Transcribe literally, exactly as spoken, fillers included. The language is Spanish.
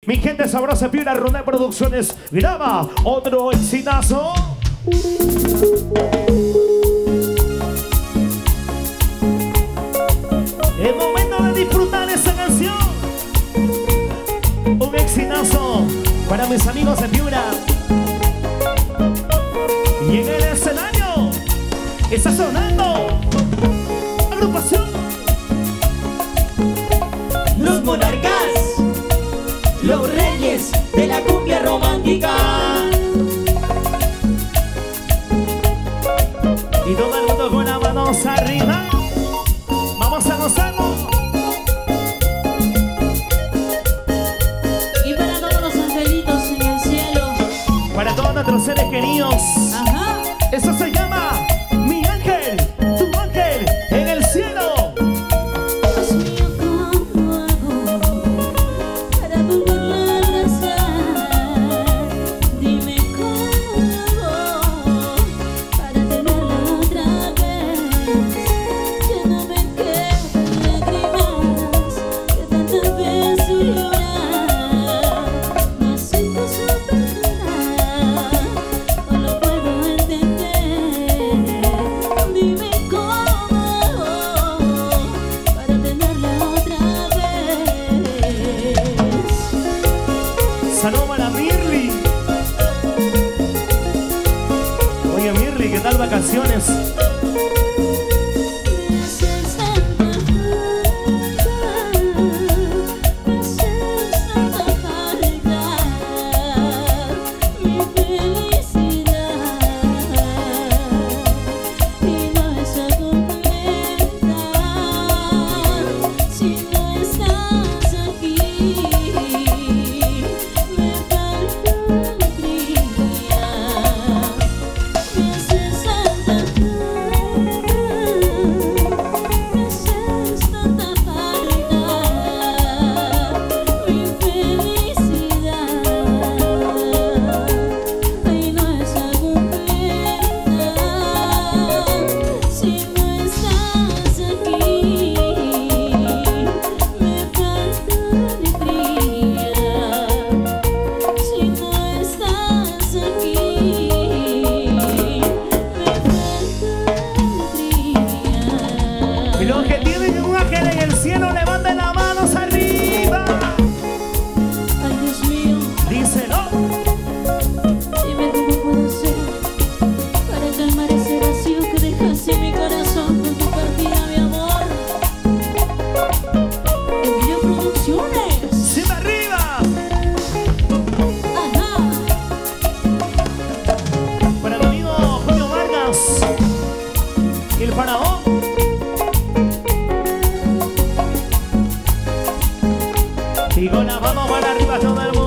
Mi gente sabrosa, Piura Ronda Producciones graba otro exitazo. Es momento de disfrutar esa canción. Un exitazo para mis amigos de Piura. Y en el escenario está sonando agrupación Los Monarcas, los reyes de la cumbia romántica. Y todo el mundo con las manos arriba. Vamos a gozarlo. Y para todos los angelitos en el cielo. Para todos nuestros seres queridos. Ajá. Eso se llama Mi Ángel, tu ángel en el cielo. Dios mío, ¿cómo hago para volverla a abrazar? Dime cómo hago para tenerla otra vez. Que no me queden lágrimas que tantas veces llorar. Me siento superada, no lo puedo entender. Dime cómo hago para tenerla otra vez. Saludos para Mirly. Oye Mirly, ¿qué tal vacaciones? Me haces tanta falta, me haces tanta falta, mi felicidad. Y no está completa si no estás aquí. Me falta alegría. Me haces tanta falta, me haces tanta falta, mi felicidad. Ay, no está completa si no estás aquí. Me falta alegría si no estás aquí. Me falta Y los que alegría. tienen un ángel en el cielo, levanten las manos arriba. Ay, Dios mío, Díselo. dime cómo puedo hacer para calmar ese vacío que dejaste en mi corazón con tu partida, mi amor. Emilio Producciones. ¡Siempre arriba! Ajá. Para mi amigo Julio Vargas y el faraón. Y con las manos para arriba todo el